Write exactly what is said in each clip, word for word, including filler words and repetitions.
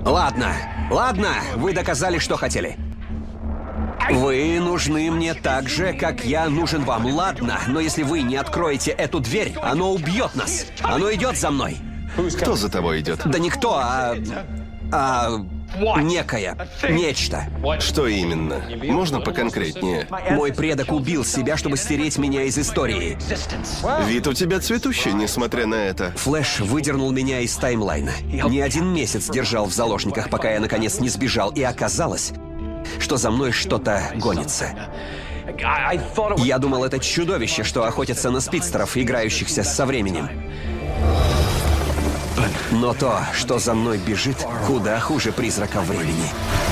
Ладно, ладно, вы доказали, что хотели. Вы нужны мне так же, как я нужен вам, ладно, но если вы не откроете эту дверь, оно убьет нас. Оно идет за мной. Кто за тобой идет? Да никто, а... а... некое. Нечто. Что именно? Можно поконкретнее? Мой предок убил себя, чтобы стереть меня из истории. Вид у тебя цветущий, несмотря на это. Флэш выдернул меня из таймлайна. Не один месяц держал в заложниках, пока я наконец не сбежал, и оказалось, что за мной что-то гонится. Я думал, это чудовище, что охотится на спидстеров, играющихся со временем. Но то, что за мной бежит, куда хуже призрака времени.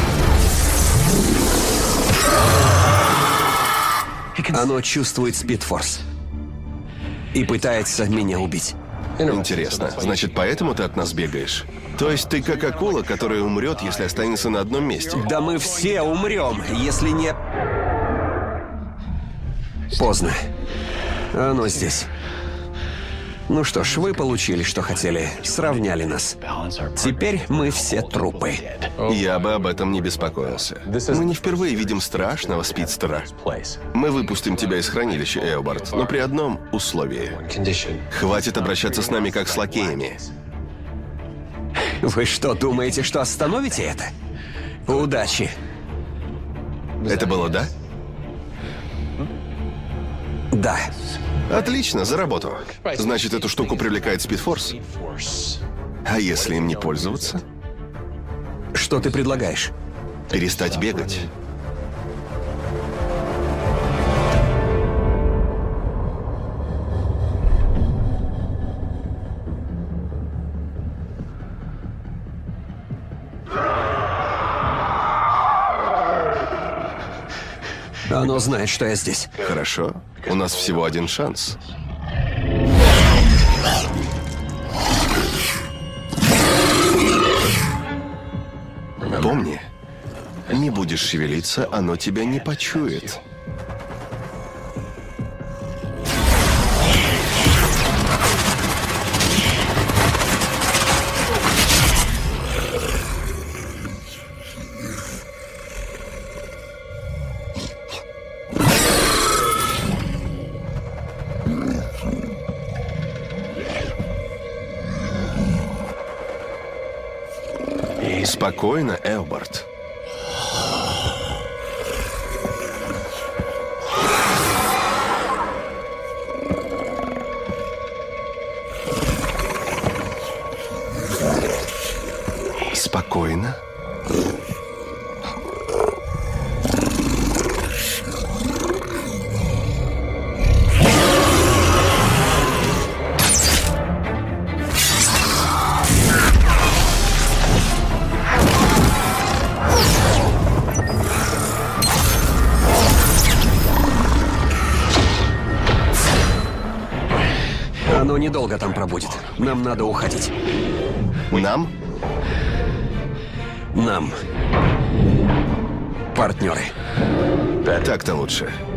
Оно чувствует спидфорс и пытается меня убить. Интересно, значит, поэтому ты от нас бегаешь? То есть ты как акула, которая умрет, если останется на одном месте? Да мы все умрем, если не... Поздно. Оно здесь. Ну что ж, вы получили, что хотели. Сравняли нас. Теперь мы все трупы. Я бы об этом не беспокоился. Мы не впервые видим страшного спидстера. Мы выпустим тебя из хранилища, Эобард, но при одном условии. Хватит обращаться с нами как с лакеями. Вы что, думаете, что остановите это? Удачи. Это было да? Да. Отлично, за работу. Значит, эту штуку привлекает спидфорс? А если им не пользоваться? Что ты предлагаешь? Перестать бегать. Оно знает, что я здесь. Хорошо. У нас всего один шанс. Помни, не будешь шевелиться, оно тебя не почует. Спокойно, Эобард. Спокойно. Оно недолго там пробудет. Нам надо уходить. Нам? Нам. Партнеры. Так-то лучше.